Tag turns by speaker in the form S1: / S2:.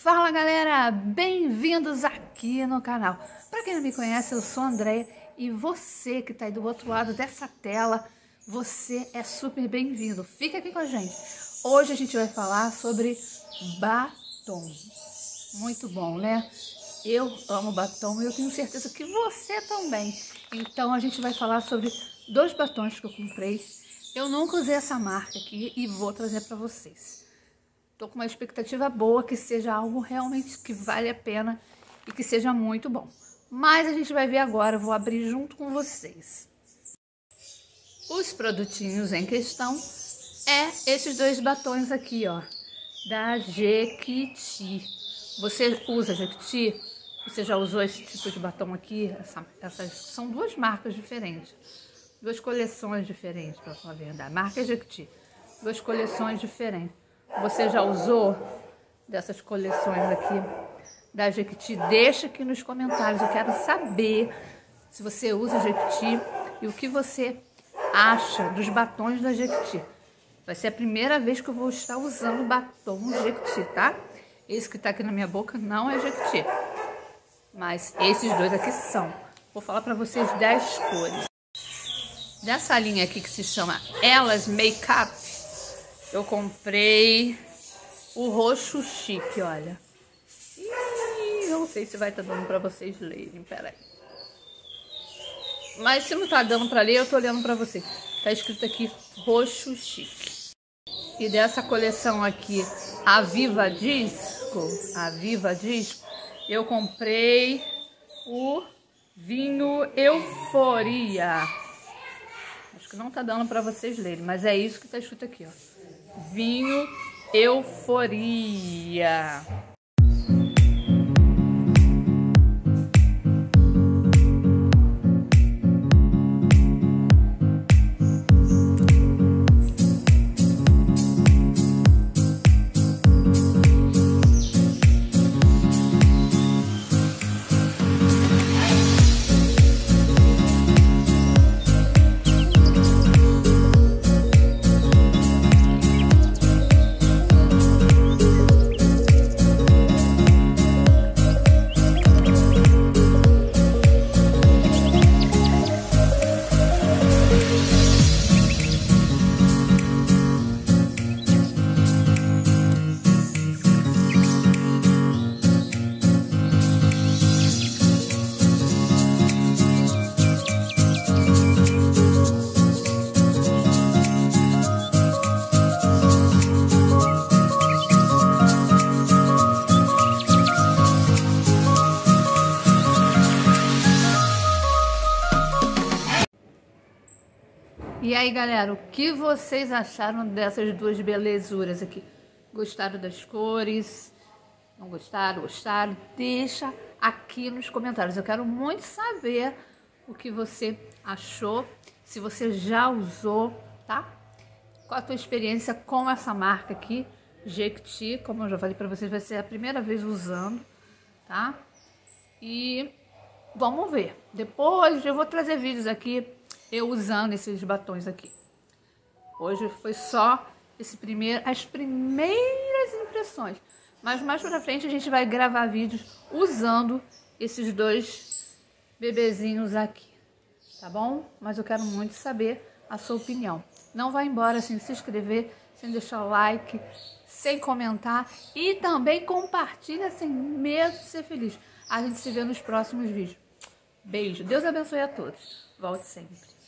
S1: Fala galera, bem-vindos aqui no canal. Para quem não me conhece, eu sou a Andréia e você que tá aí do outro lado dessa tela, você é super bem-vindo. Fica aqui com a gente. Hoje a gente vai falar sobre batom. Muito bom, né? Eu amo batom e eu tenho certeza que você também. Então a gente vai falar sobre dois batons que eu comprei. Eu nunca usei essa marca aqui e vou trazer para vocês. Tô com uma expectativa boa, que seja algo realmente que vale a pena e que seja muito bom. Mas a gente vai ver agora, eu vou abrir junto com vocês. Os produtinhos em questão esses dois batons aqui, ó, da Jequiti. Você usa Jequiti? Você já usou esse tipo de batom aqui? Essas são duas marcas diferentes. Duas coleções diferentes, para falar a verdade. Marca Jequiti. Duas coleções diferentes. Você já usou dessas coleções aqui da Jequiti? Deixa aqui nos comentários. Eu quero saber se você usa Jequiti e o que você acha dos batons da Jequiti. Vai ser a primeira vez que eu vou estar usando batom Jequiti, tá? Esse que tá aqui na minha boca não é Jequiti, mas esses dois aqui são. Vou falar pra vocês 10 cores. Dessa linha aqui que se chama Elas Makeup, eu comprei o roxo chique, olha. Ih, não sei se vai estar dando pra vocês lerem, peraí. Mas se não tá dando pra ler, eu tô lendo pra vocês. Tá escrito aqui roxo chique. E dessa coleção aqui, a Viva Disco, eu comprei o vinho Euforia. Acho que não tá dando pra vocês lerem, mas é isso que tá escrito aqui, ó. Vinho Euforia. E aí, galera, o que vocês acharam dessas duas belezuras aqui? Gostaram das cores? Não gostaram? Gostaram? Deixa aqui nos comentários. Eu quero muito saber o que você achou, se você já usou, tá? Qual a tua experiência com essa marca aqui, Jequiti? Como eu já falei pra vocês, vai ser a primeira vez usando, tá? E vamos ver. Depois eu vou trazer vídeos aqui eu usando esses batons aqui. Hoje foi só as primeiras impressões. Mas mais pra frente a gente vai gravar vídeos usando esses dois bebezinhos aqui. Tá bom? Mas eu quero muito saber a sua opinião. Não vai embora sem se inscrever, sem deixar o like, sem comentar. E também compartilha sem medo de ser feliz. A gente se vê nos próximos vídeos. Beijo. Deus abençoe a todos. Volte sempre.